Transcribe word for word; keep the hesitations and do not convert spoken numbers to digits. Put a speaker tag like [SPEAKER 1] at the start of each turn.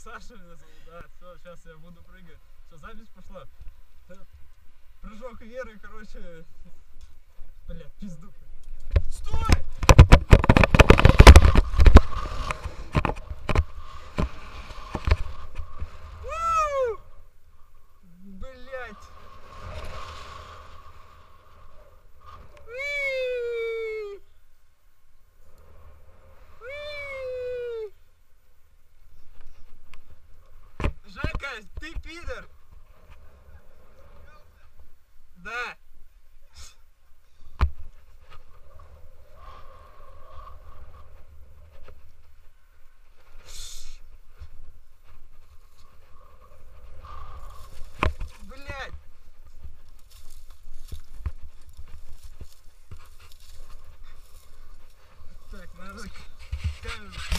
[SPEAKER 1] Саша меня зовут, да. Все, сейчас я буду прыгать. Все, запись пошла. Прыжок Веры, короче. Блядь, пизду. Стой! Блять! Жека, ты пидор! Да! Блять! Так, надо камеру.